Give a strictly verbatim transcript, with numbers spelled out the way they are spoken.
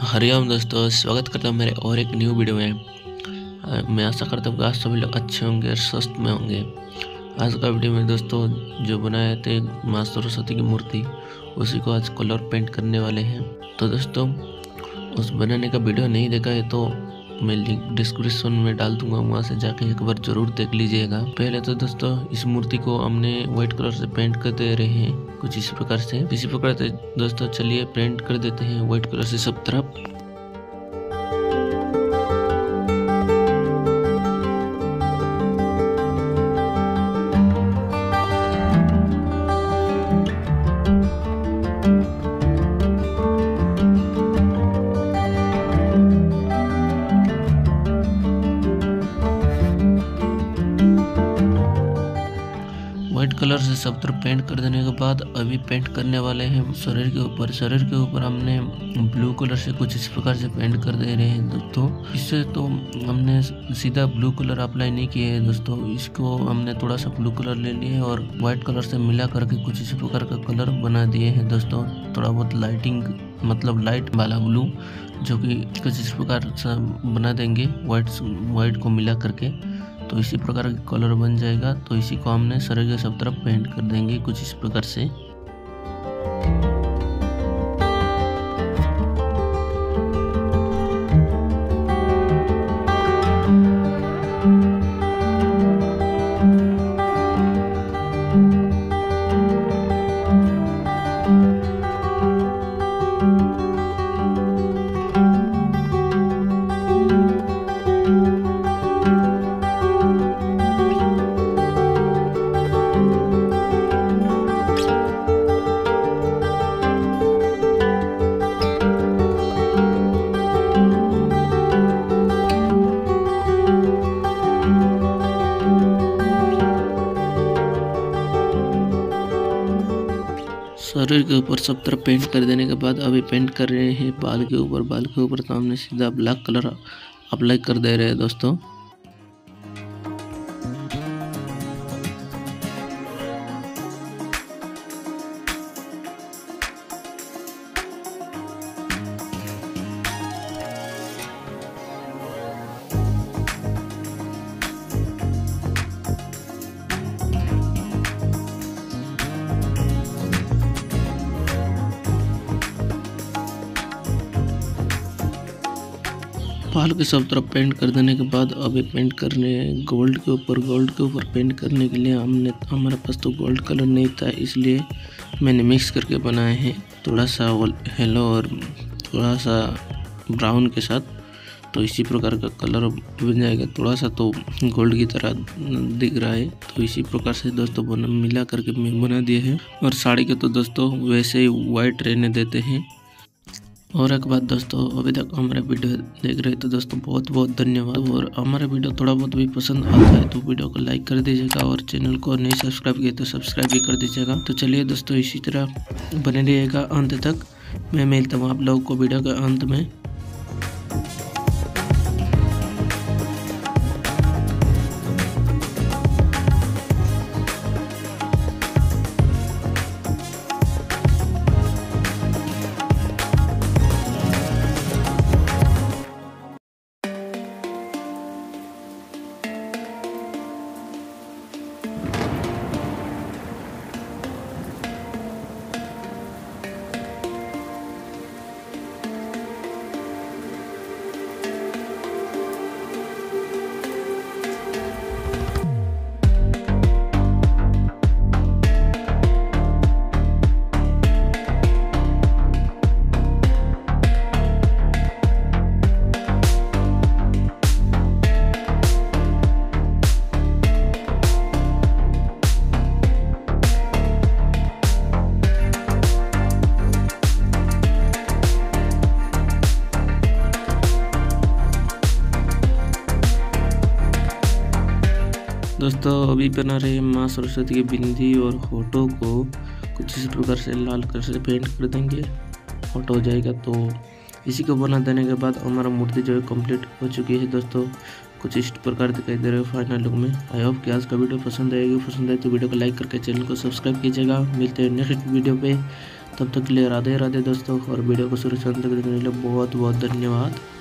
हरिओम दोस्तों, स्वागत करता हूँ मेरे और एक न्यू वीडियो में। आ, मैं आशा करता हूँ कि आज सभी लोग अच्छे होंगे और स्वस्थ में होंगे। आज का वीडियो में दोस्तों जो बनाए थे माँ सरस्वती की मूर्ति, उसी को आज कलर पेंट करने वाले हैं। तो दोस्तों उस बनाने का वीडियो नहीं देखा है तो मैं लिंक डिस्क्रिप्शन में डाल दूंगा, वहाँ से जाके एक बार जरूर देख लीजिएगा। पहले तो दोस्तों इस मूर्ति को हमने व्हाइट कलर से पेंट कर दे रहे हैं कुछ इस प्रकार से इसी प्रकार से दोस्तों चलिए पेंट कर देते हैं व्हाइट कलर से सब तरफ। व्हाइट कलर से सब तरफ पेंट कर देने के बाद अभी पेंट करने वाले हैं शरीर के ऊपर। शरीर के ऊपर हमने ब्लू कलर से कुछ इस प्रकार से पेंट कर दे रहे हैं दोस्तों। इससे तो हमने सीधा ब्लू कलर अप्लाई नहीं किया है दोस्तों, इसको हमने थोड़ा सा ब्लू कलर ले लिया और व्हाइट कलर से मिला करके कुछ इस प्रकार का कलर बना दिए हैं दोस्तों। थोड़ा बहुत लाइटिंग मतलब लाइट वाला ब्लू जो कि कुछ इस प्रकार से बना देंगे व्हाइट व्हाइट को मिला करके, तो इसी प्रकार का कलर बन जाएगा। तो इसी को हमने शरीर के सब तरफ पेंट कर देंगे कुछ इस प्रकार से। शरीर के ऊपर सब तरफ पेंट कर देने के बाद अभी पेंट कर रहे हैं बाल के ऊपर। बाल के ऊपर तो हमने सीधा ब्लैक कलर अप्लाई कर दे रहे हैं दोस्तों। बाल के सब तरफ पेंट कर देने के बाद अभी पेंट करने गोल्ड के ऊपर। गोल्ड के ऊपर पेंट करने के लिए हमने हमारे पास तो गोल्ड कलर नहीं था, इसलिए मैंने मिक्स करके बनाए हैं थोड़ा सा येलो और थोड़ा सा ब्राउन के साथ। तो इसी प्रकार का कलर बन जाएगा, थोड़ा सा तो गोल्ड की तरह दिख रहा है। तो इसी प्रकार से दोस्तों बना मिला करके मैं बना दिए हैं। और साड़ी के तो दोस्तों वैसे ही वाइट रहने देते हैं। और एक बात दोस्तों, अभी तक हमारे वीडियो देख रहे तो दोस्तों बहुत बहुत धन्यवाद। और हमारा वीडियो थोड़ा बहुत भी पसंद आता है तो वीडियो को लाइक कर दीजिएगा और चैनल को नहीं सब्सक्राइब किया तो सब्सक्राइब भी कर दीजिएगा। तो चलिए दोस्तों इसी तरह बने रहिएगा अंत तक। मैं मिलता हूँ आप लोगों को वीडियो के अंत में। दोस्तों अभी बना रहे माँ सरस्वती की बिंदी और होठों को कुछ इस प्रकार से लाल कलर से पेंट कर देंगे, होठ हो जाएगा। तो इसी को बना देने के बाद हमारा मूर्ति जो है कंप्लीट हो चुकी है दोस्तों। कुछ इस प्रकार दिखाई दे रहे हो फाइनल लुक में। आई होप कि आज का वीडियो पसंद आएगी। पसंद आए तो वीडियो को लाइक करके चैनल को सब्सक्राइब कीजिएगा। मिलते हैं नेक्स्ट वीडियो पे, तब तक के लिए राधे राधे दोस्तों, और वीडियो को शुरू से अंत तक देखने के लिए बहुत बहुत धन्यवाद।